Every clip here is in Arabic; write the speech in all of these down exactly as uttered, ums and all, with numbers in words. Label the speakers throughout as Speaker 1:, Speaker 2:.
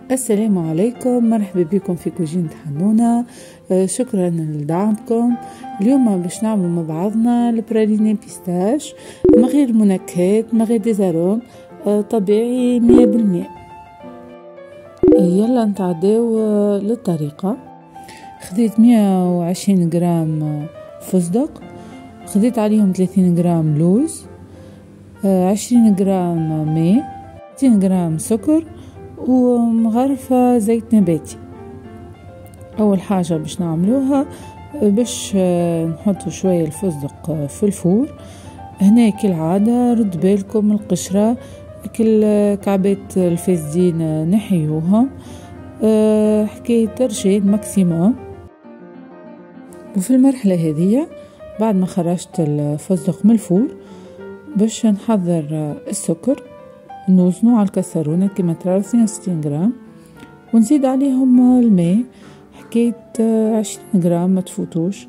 Speaker 1: السلام عليكم، مرحبا بكم في كوجينة حنونة. آه شكرا لدعمكم. اليوم باش نعمل مع بعضنا البراليني بيستاش من غير منكهات، من غير ديزاروم، آه طبيعي مية بالمية. آه يلا نتعداو آه للطريقة. خذيت مية وعشرين جرام فستق، خذيت عليهم ثلاثين جرام لوز، آه عشرين جرام ماء، مئتين جرام سكر، ومغرفة زيت نباتي. أول حاجة باش نعملوها باش نحطو شوية الفستق في الفور. هنا كالعادة رد بالكم القشرة، كل كعبات الفاسدين نحيوهم، حكاية ترشيد ماكسيموم. وفي المرحلة هذه بعد ما خرجت الفستق من الفور باش نحضر السكر، نوزنو على الكسرونة كما تراو اثنين وستين جرام، ونزيد عليهم الماء حكاية عشرين جرام ما تفوتوش،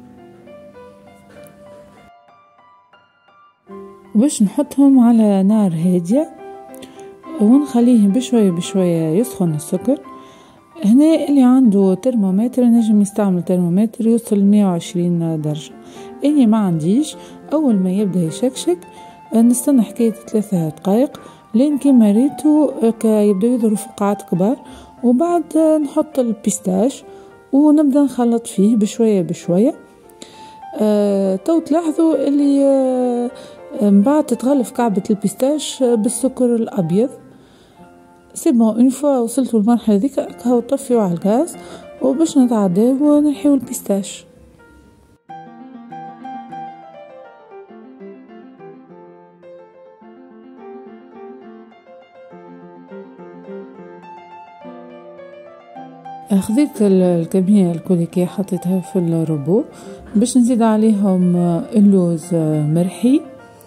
Speaker 1: وباش نحطهم على نار هادية ونخليه بشوية بشوية يسخن السكر. هنا اللي عنده ترمومتر نجم يستعمل ترمومتر يوصل مية وعشرين درجة. اني ما عنديش، اول ما يبدأ يشكشك نستنى حكاية ثلاثة دقائق لين كيما ريتو يبدأ يظهروا فقاعات كبار، وبعد نحط البيستاش ونبدأ نخلط فيه بشوية بشوية. آه تو تلاحظوا اللي آه من بعد تتغلف كعبة البيستاش بالسكر الأبيض. سي بون، اون فوا وصلتوا للمرحلة ذيك هاو طفيوا على الغاز وباش نتعداو ونحيو البيستاش. خذيت الكمية الكل حطيتها في الروبو باش نزيد عليهم اللوز مرحي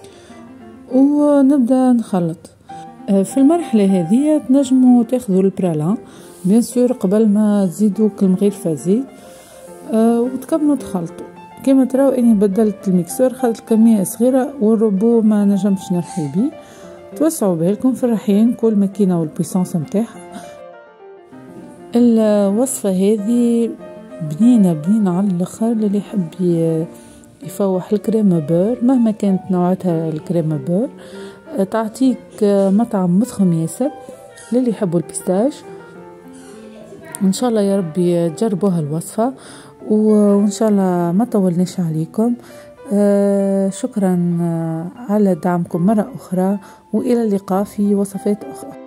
Speaker 1: ونبدأ نخلط. في المرحلة هذه تنجموا تاخذوا البرالان بيان سور قبل ما تزيدوا كالمغرفة زيت وتكملوا تخلطوا. كما تراو اني بدلت الميكسور، خذت كمية صغيرة والروبو ما نجمش نرحي بيه. توسعوا بالكم في الرحيان كل ماكينة والبيسانس متاعها. الوصفة هذه بنينة بنينة على الاخر، اللي يحب يفوح الكريمة بور مهما كانت نوعتها الكريمة بور تعطيك مطعم مضخم ياسر. للي يحبوا البيستاش ان شاء الله يا ربي تجربوها الوصفة، وان شاء الله ما طولناش عليكم. شكرا على دعمكم مرة اخرى، والى اللقاء في وصفات اخرى.